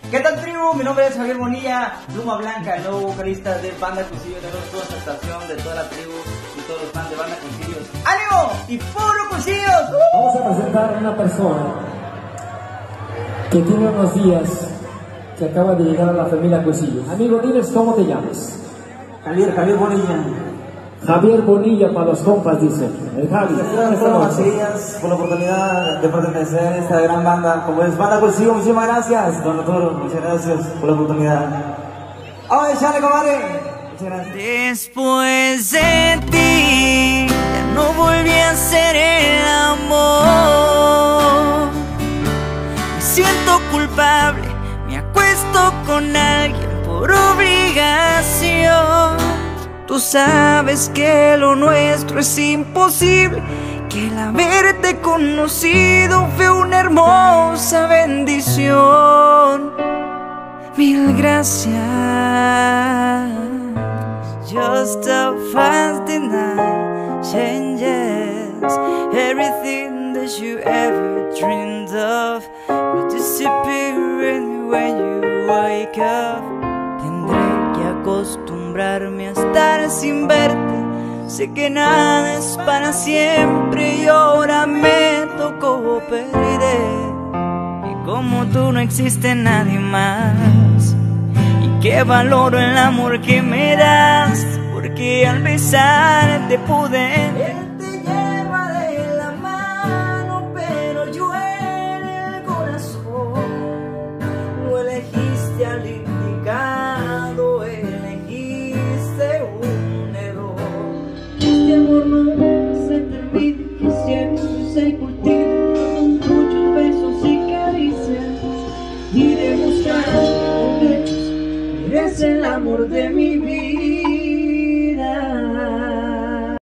¿Qué tal, tribu? Mi nombre es Javier Bonilla, Pluma Blanca, el nuevo vocalista de Banda Cuchillos. Tenemos toda esta estación de toda la tribu y todos los fans de Banda Cuchillos. ¡Ánimo! ¡Y puro cuchillos! Vamos a presentar a una persona que tiene unos días que acaba de llegar a la familia Cuchillos. Amigo, diles cómo te llamas. Javier Bonilla. Javier Bonilla para los compas, dice. El Javi. Gracias por la oportunidad de pertenecer a esta gran banda como es Banda Cuchillos. Muchísimas gracias, don Arturo. Muchas gracias por la oportunidad. ¡Vamos a echarle, compadre! Muchas gracias. Después de ti, ya no volví a ser el amor. Me siento culpable, me acuesto con alguien por obligación. Tú sabes que lo nuestro es imposible, que el haberte conocido fue una hermosa bendición. Mil gracias. Just a fast night changes everything that you ever dreamed of. Will disappear when you wake up. Tendré que acostumbrarme a estar sin verte. Sé que nada es para siempre y ahora me tocó perder. Y como tú no existe nadie más. Y que valoro el amor que me das, porque al besarte pude. Él te lleva de la mano, pero llueve el corazón. No elegiste al indicado, elegiste un error. Este amor no se termina, que siempre se cultiva con muchos besos y caricias, y demostrar que eres el amor de mi vida.